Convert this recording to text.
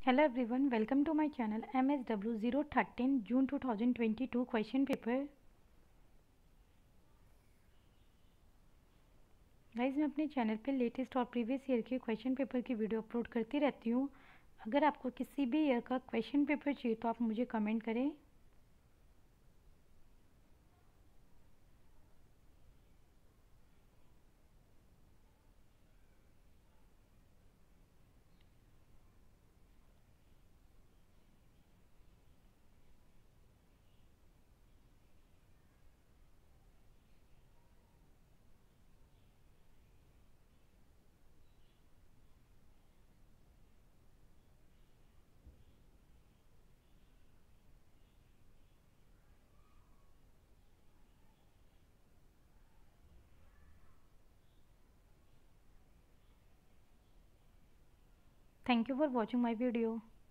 Hello everyone, welcome to my channel MSW 013 June 2022 question paper। Guys मैं अपने channel पे latest और previous year के क्वेश्चन पेपर की वीडियो अपलोड करती रहती हूँ। अगर आपको किसी भी ईयर का क्वेश्चन पेपर चाहिए तो आप मुझे कमेंट करें। Thank you for watching my video.